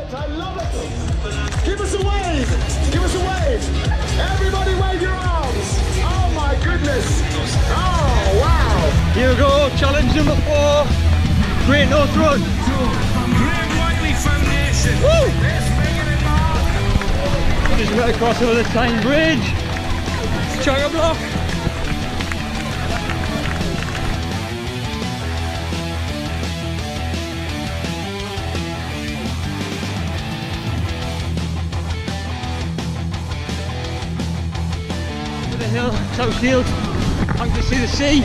I love it. Give us a wave. Give us a wave. Everybody wave your arms. Oh my goodness. Oh wow. Here we go, challenge number 4. Great North Run. Woo! Just got to cross over the Tyne Bridge. Chock-a-block. To the hill, South Shield. I can see the sea.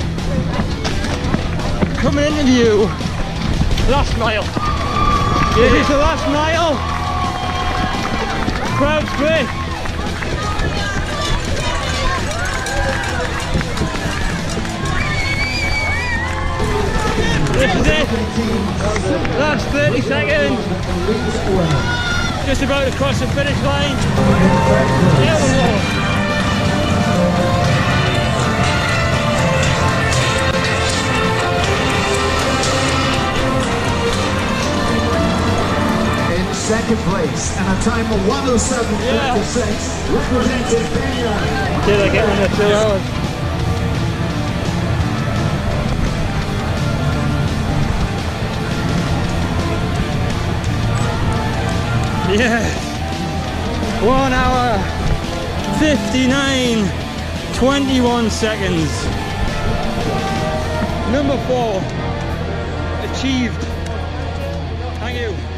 Coming into view. Last mile. This is the last mile. Crowd's great. This is it. Last 30 seconds. Just about to cross the finish line. There we go. Second place and a time of 1:07.56, representing Kenya. Did I get under 2 hours? Yes! 1 hour 59:21 seconds. Number 4 achieved. Thank you.